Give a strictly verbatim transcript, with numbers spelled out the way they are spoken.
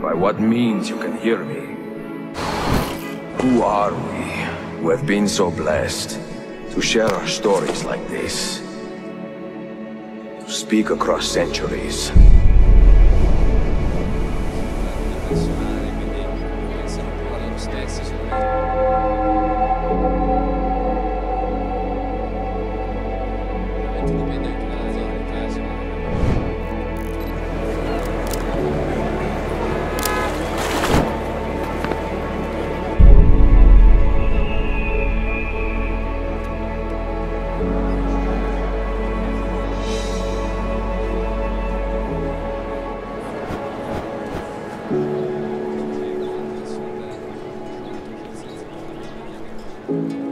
by what means you can hear me. Who are we, who have been so blessed to share our stories like this? To speak across centuries. Thank you.